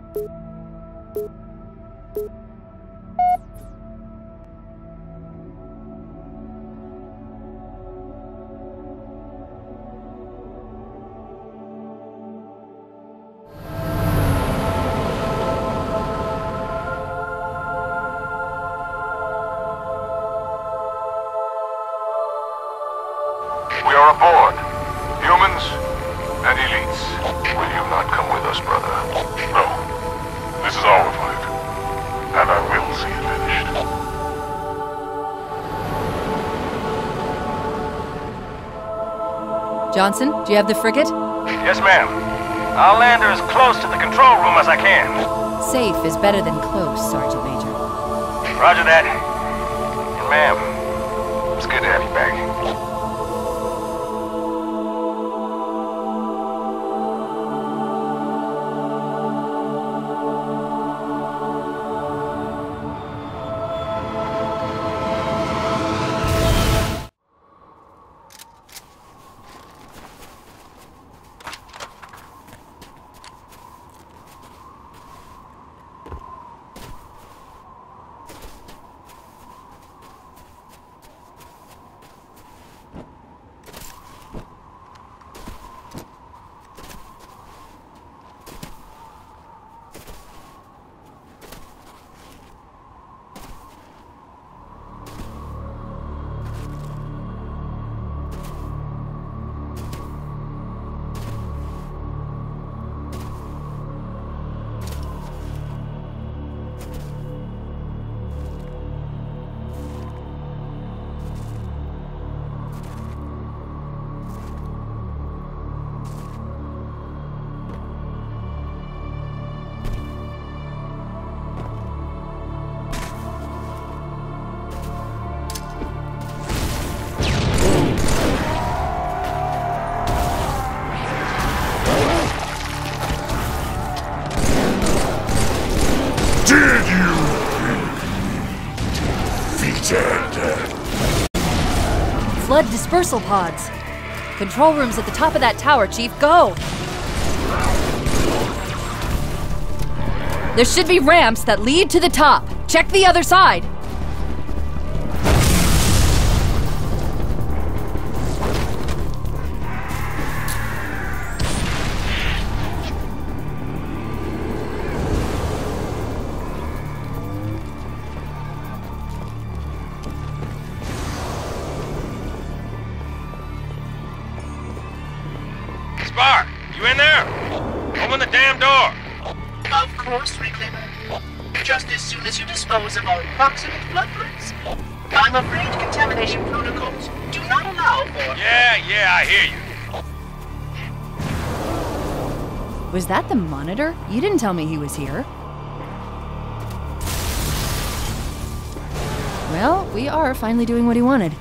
We are aboard. Humans and elites. Will you not come with us, brother? No. This is our fight. And I will see it finished. Johnson, do you have the frigate? Yes, ma'am. I'll land her as close to the control room as I can. Safe is better than close, Sergeant Major. Roger that. And ma'am, it's good to have you back. Flood dispersal pods. Control room's at the top of that tower, Chief. Go! There should be ramps that lead to the top. Check the other side. Spark, you in there? Open the damn door. Of course, Reclaimer. Just as soon as you dispose of our proximate flood threats. I'm afraid contamination protocols do not allow for... Yeah, I hear you. Was that the Monitor? You didn't tell me he was here. Well, we are finally doing what he wanted.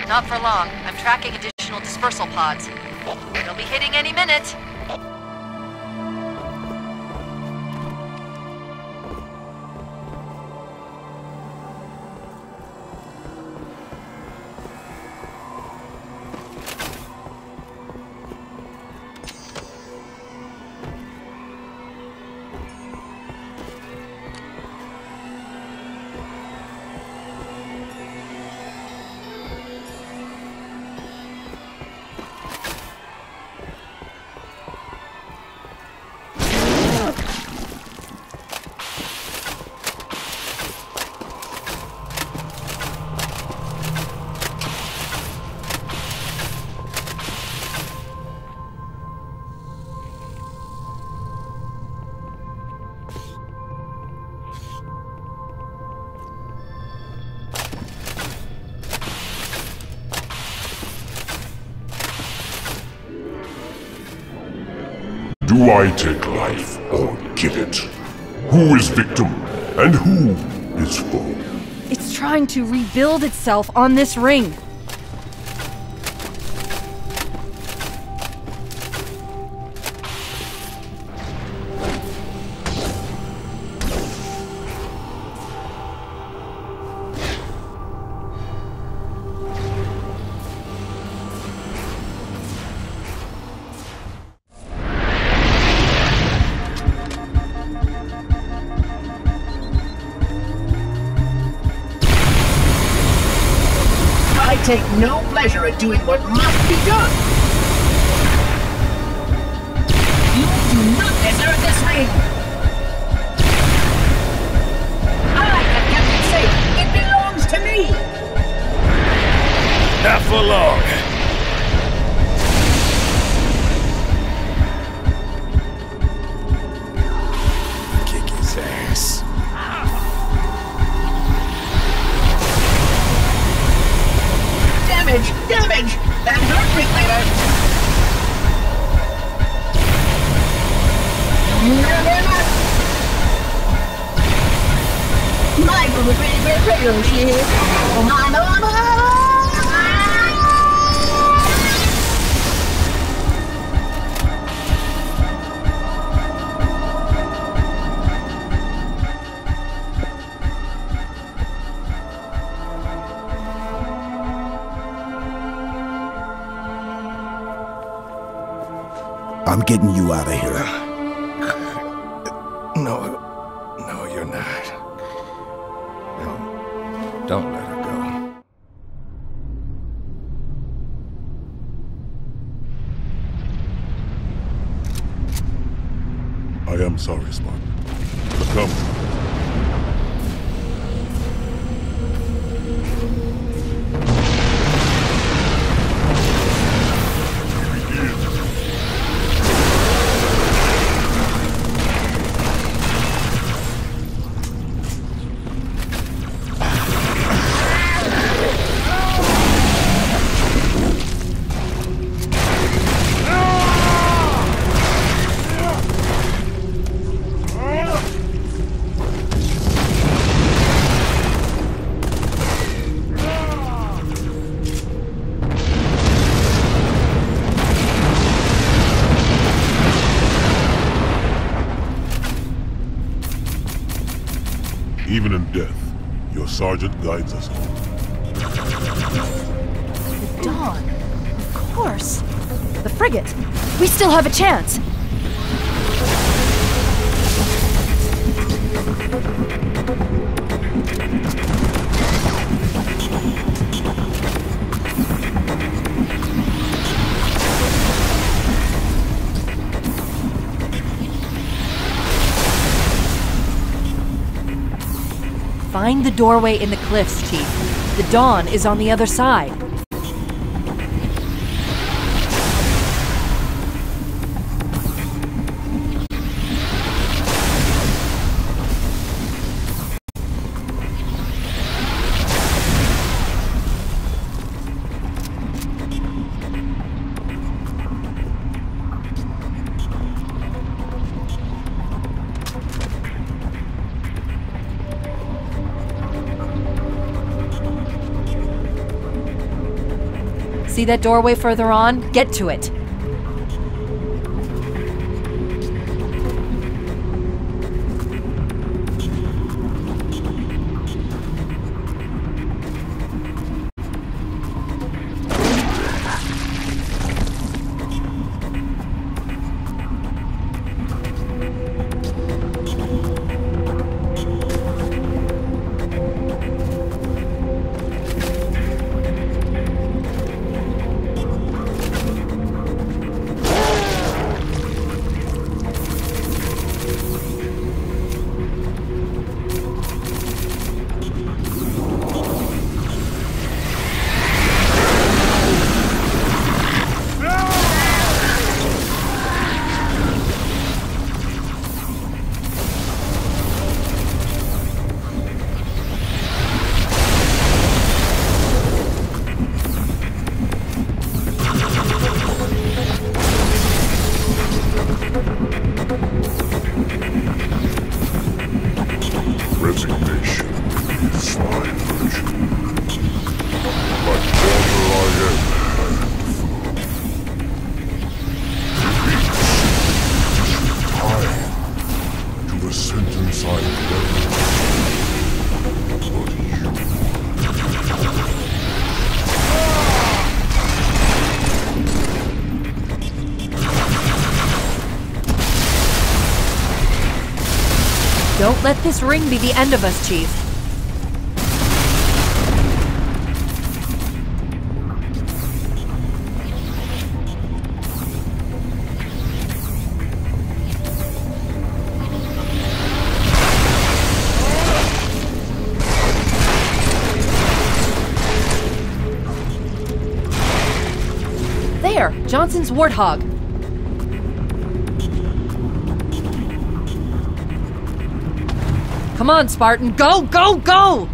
Not for long. I'm tracking additional dispersal pods. They'll be hitting any minute. Do I take life or give it? Who is victim and who is foe? It's trying to rebuild itself on this ring. I take no pleasure in doing what must be done. You do not deserve this ring. I have kept it safe. It belongs to me. Not for long. Kick his ass. Damage! That hurt me later! Michael, the pretty shit! Oh, my. I'm getting you out of here. No, you're not. Don't let her go. I am sorry, Spark. But come. Even in death, your sergeant guides us home. The Dawn. Of course. The frigate. We still have a chance. Find the doorway in the cliffs, Chief. The Dawn is on the other side. See that doorway further on? Get to it. Don't let this ring be the end of us, Chief. There! Johnson's Warthog. Come on, Spartan! Go, go, go!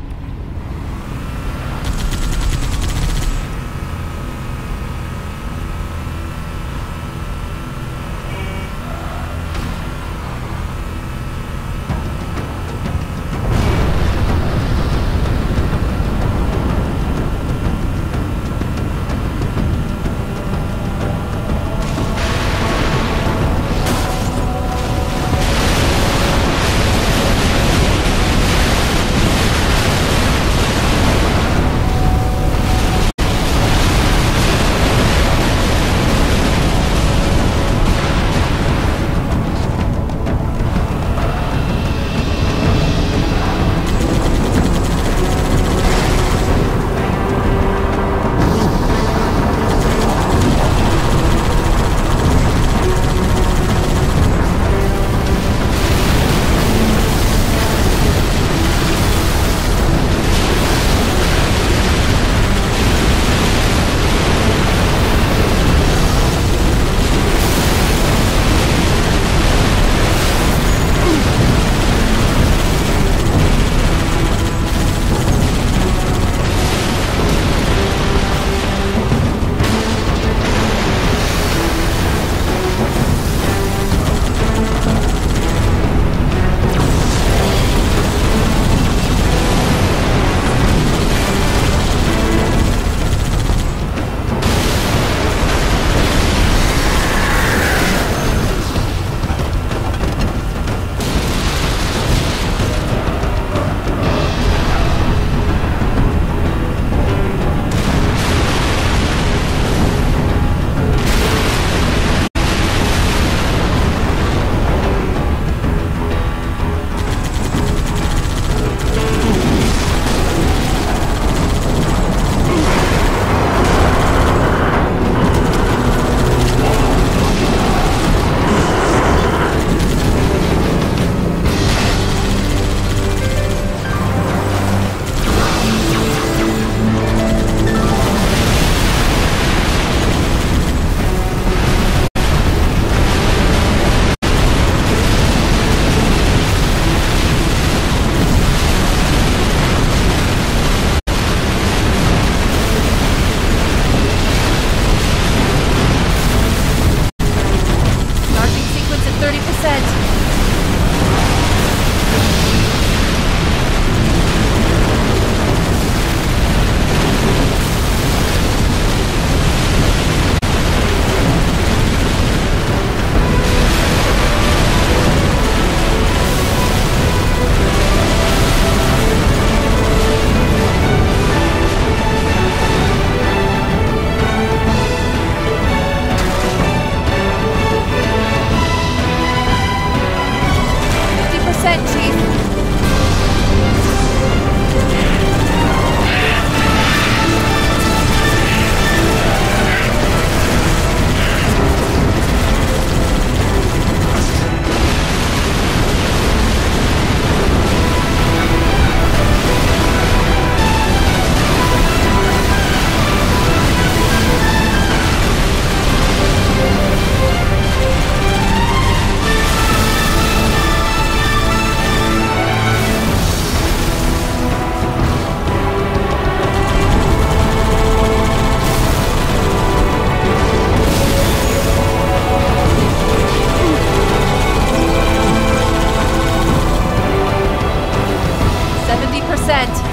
Chief. 70%.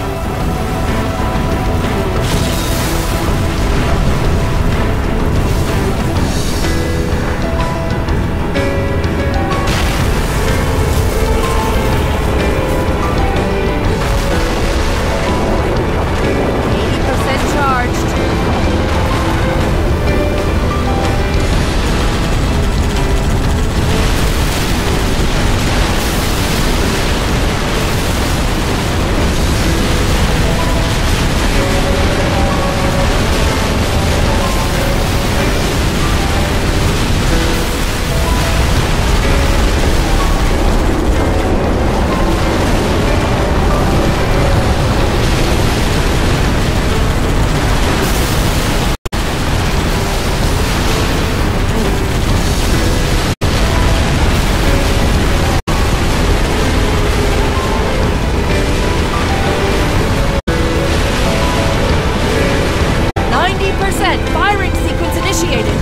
Firing sequence initiated.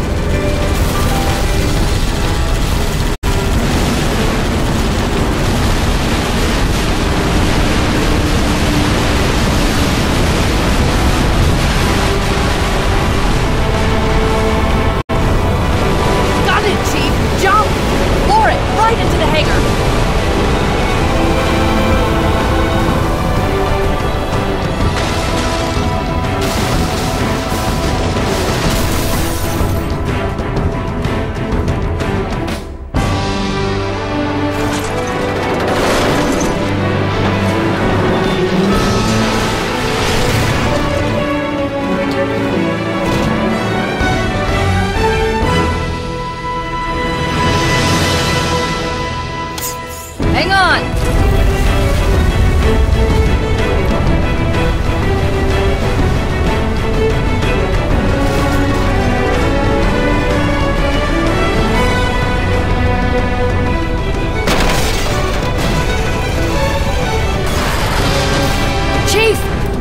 Got it, Chief. Jump! Bore it right into the hangar. Hang on! Chief!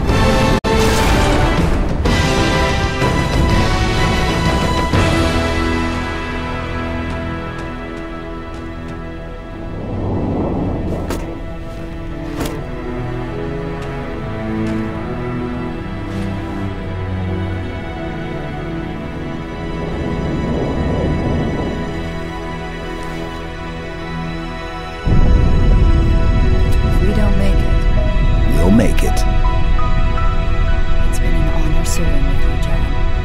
We'll make it. It's been an honor serving with you, John.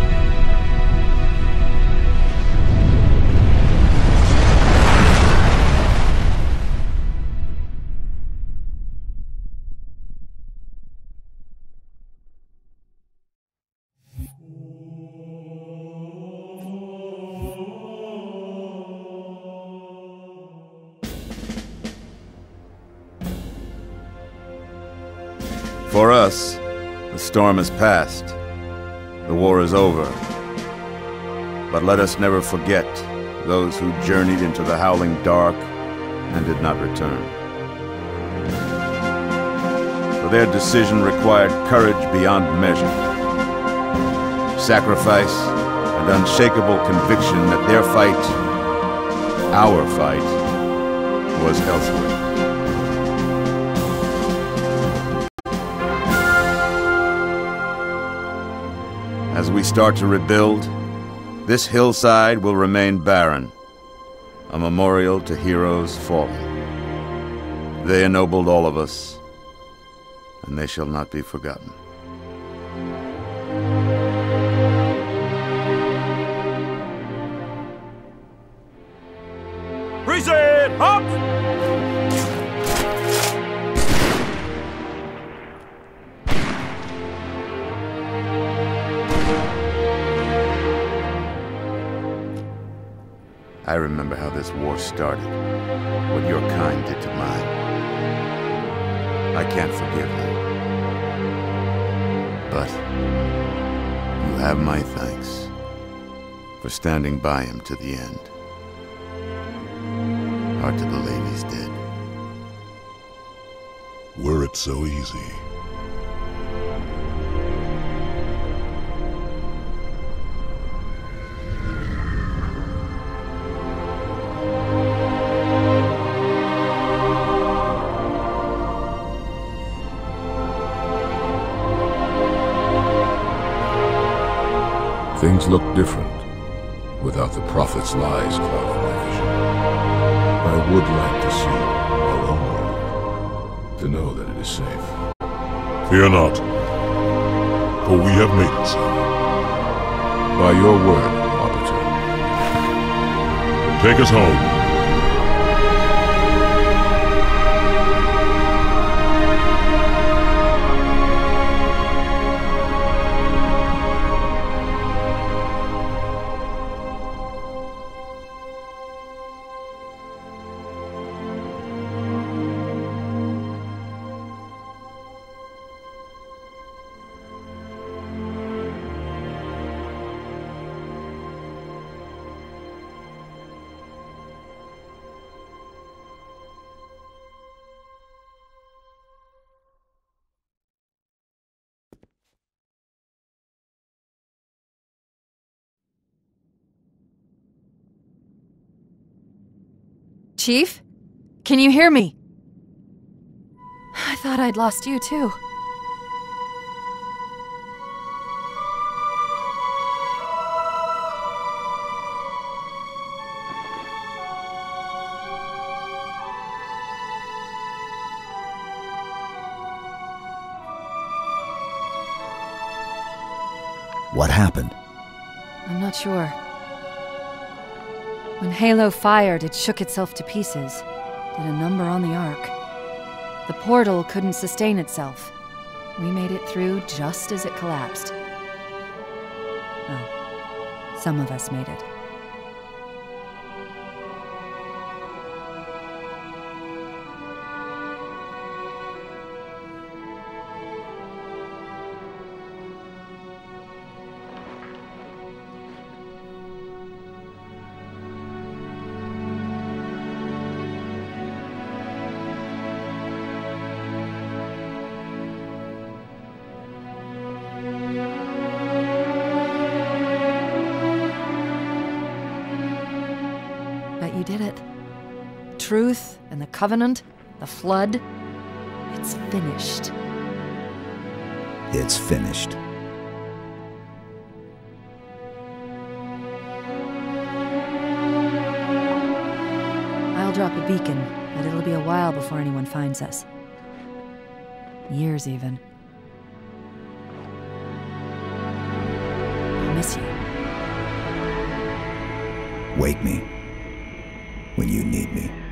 For us, the storm has passed. The war is over. But let us never forget those who journeyed into the howling dark and did not return. For their decision required courage beyond measure, sacrifice, and unshakable conviction that their fight, our fight, was elsewhere. As we start to rebuild, this hillside will remain barren, a memorial to heroes fallen. They ennobled all of us, and they shall not be forgotten. Reset! Up! remember how this war started, what your kind did to mine. I can't forgive them. But you have my thanks for standing by him to the end. Hard to believe he's dead. Were it so easy. Things look different without the prophet's lies clouding my vision. I would like to see our own world, to know that it is safe. Fear not, for we have made it so. By your word, Arbiter. Take us home. Chief? Can you hear me? I thought I'd lost you too. What happened? I'm not sure. When Halo fired, it shook itself to pieces. Did a number on the Ark. The portal couldn't sustain itself. We made it through just as it collapsed. Oh, some of us made it. You did it. Truth and the Covenant, the Flood, it's finished. It's finished. I'll drop a beacon, but it'll be a while before anyone finds us. Years, even. I'll miss you. Wake me when you need me.